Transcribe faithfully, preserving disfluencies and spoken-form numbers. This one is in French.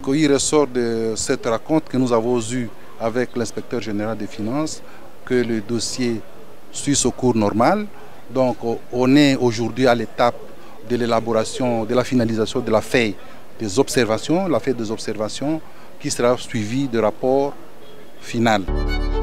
Il ressort de cette rencontre que nous avons eue avec l'inspecteur général des finances que le dossier suit son cours normal. Donc on est aujourd'hui à l'étape de l'élaboration, de la finalisation de la feuille des observations, la feuille des observations qui sera suivie de rapport final.